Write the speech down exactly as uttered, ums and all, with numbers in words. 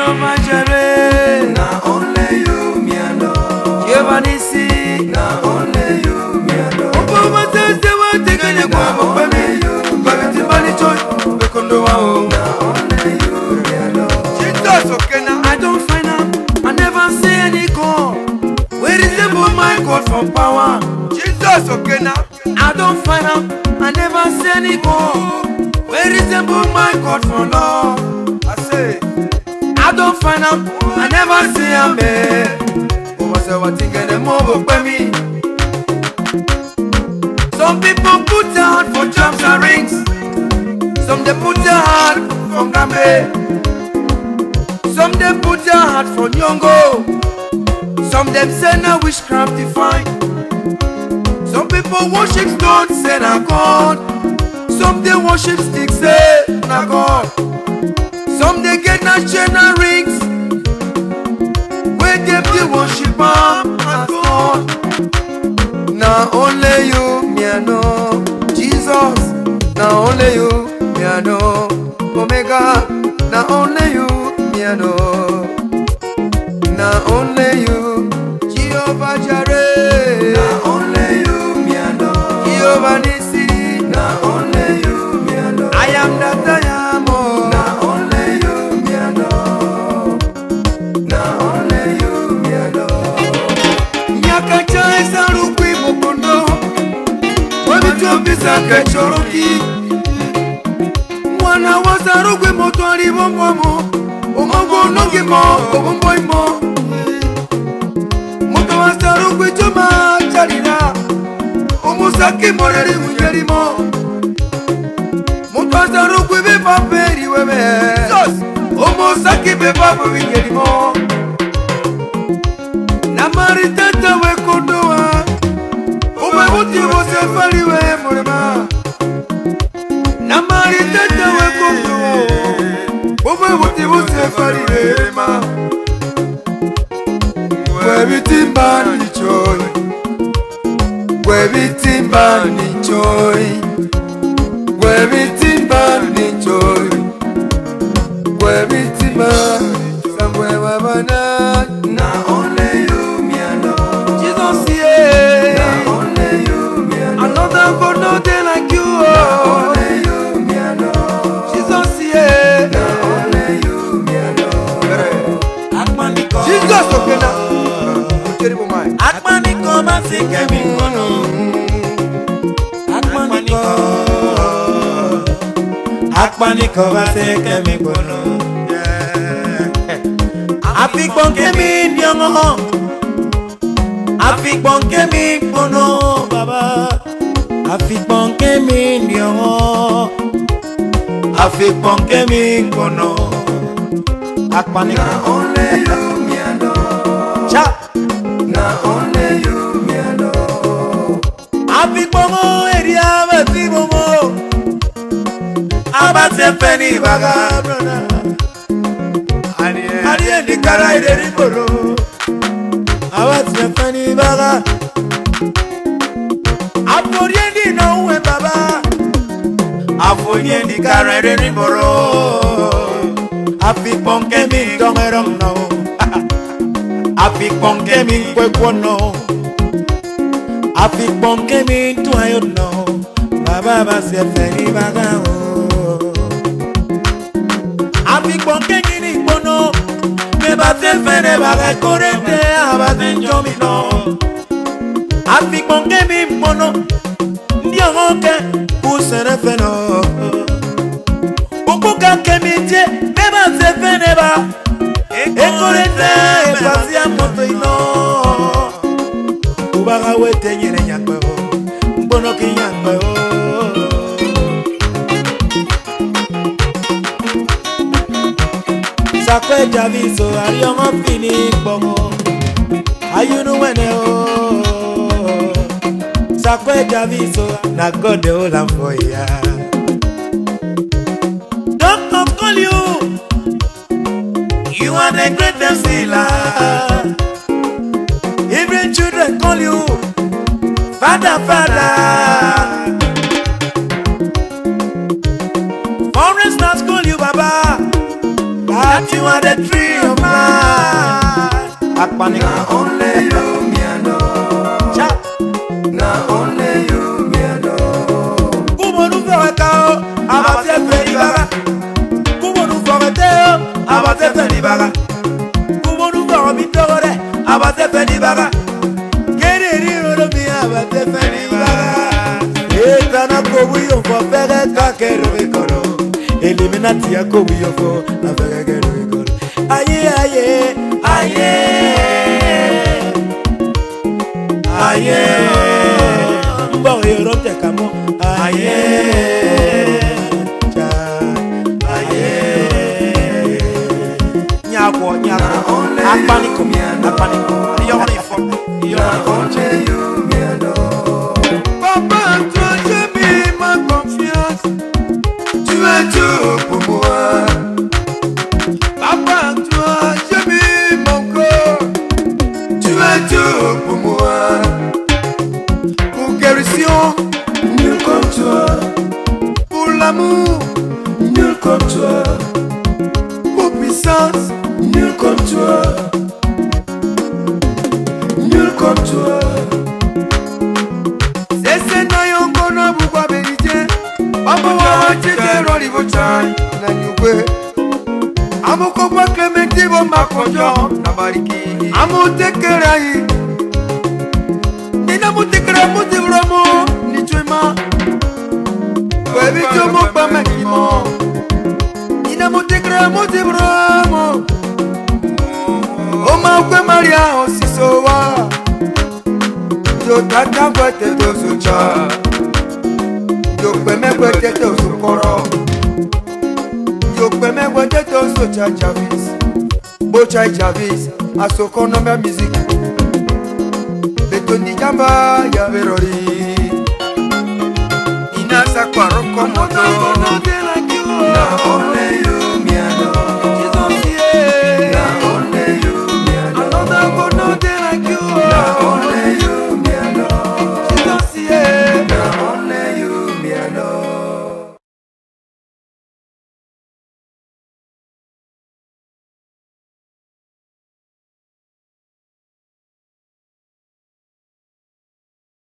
Jehovah Jireh, na only you me alone. Jehovah Nissi, Na only you me alone. Oba tete wa teganya kwa mbele you, bagati bali choy, bekondo wa o. Na only you me alone. Jesus okena, I don't find am, I never see any God. Where is the my God for power? Jesus okena, I don't find am, I never see any God. Where is the my God for love? I say, I don't find am, I never see am. Over say what thing get them over by me. Some people put their heart for jumps and rings. Some they put their heart for Gambe. Some they put their heart for Nyongo. Some them say na witchcraft define. Some people worship stones, say na God. Some they worship sticks, say na God. Some they get na chain and rings. Where them they worship am as God. Na only you me I know, Jesus. Na only you me I know, Omega. Na only you me I know. Na only you, Jehovah Jireh. Na only you me alone. Jehovah Nissi. Na only you me alone. I am that I am. Oh. Na only you me alone. Na only you me alone. Nyakacha esarukwi mokondo. Wabitobisa kachoroki. Mwana wasarukwi motori bombomo. Omongo nongimo, obomboimo. Moto wasarukwi choma charira. Omusaki moreri munyerimo. Moto wasarukwi bepa peri webe. Omusaki bepa munyerimo. Namari tata we kondoa. Ube muti wose fali we morema. Namari tata we kondoa. Ube muti wose fali we ma. Webi timba ni choy. Webi timba ni choy. Webi timba ni choy. Webi timba. Sangwe wabana. Na only you me alone. Jesus, yeah. Na only you me alone. Another God, no day like you. Na Oh. only you me alone. Jesus, yeah. Na only you me alone. Akmaniko. Jesus, okay now. Terrible mind. Akmaniko basike mingono. Akmaniko. Akmaniko basike mingono. Afikbonke mi nyongo. Afikbonke mi bono baba. Afikbonke mi nyongo. Afikbonke mi bono. Akmaniko. Na only you me alone. Cha. Na only you me alone. Afikbongo eria batibomo. Abate feni baga brother. Ariye di kara ide di boro. Abate feni baga. Aforie di no we baba. Aforie di kara ide di boro. Afikbonke mi dongerom no. Afikbonke mi kwekwono. Afikbonke mi tuayo no. Baba basi feni baga o. Afikbonke gini bono. Me bate fene baga korete abate njomi no. Afikbonke mi bono. Ndio hoke usere feno. Ukuka kemije me bate fene ba. Ekorete basi amoto ino. Ubaga wete nyere nyakwe o. Mbono ki nyakwe o. Sakwe javiso ariyomo fini bomo. Ayunu wene o. Sakwe javiso na God de olam for ya. Doctor call you. You are the greatest healer. Even children call you Father, Father. Foreigners call you Baba. But you are the tree of life. Akpani. Na only you me I know. Cha. Na only you me I know. Kumo nu fere kao, abate feri baga. Kumo nu fere teo, abate feri baga. Kumo nu fere bitore, abate feri baga. Kere ri ro mi abate feri baga. Etana ko wi on fo fere ka kero ikoro. Eliminati ya ko wi on fo na fere kero ikoro. Aye aye aye aye. Mbo yoro te kamo aye cha aye. Nyako nyako apaniko apaniko. Yo ni fo yo Na only you me I know. Papa, toi j'ai mis ma confiance. Tu es tout pour moi. Papa, toi j'ai mis mon corps. Tu es tout pour moi. Pour guérison, Nul comme toi. pour l'amour, Nul comme toi. pour puissance. Nul comme toi. Nul comme toi. Sese na yongo na bugwa belije. Papa wa chete roli bochai na nyugwe. Amuko kwa Clementi bo makojo na bariki. Amutekerai. Nina mutekera mutibromo ni chwema. Webi chomo pa makimo. Nina mutekera mutibromo. Oma kwe Maria osisowa. Yo tata kwete tosucha. Yo kweme kwete tosukoro. Yo kweme kwete tosucha Javis. Bochai Javis. Asoko nomba music. Betoni jamba ya verori.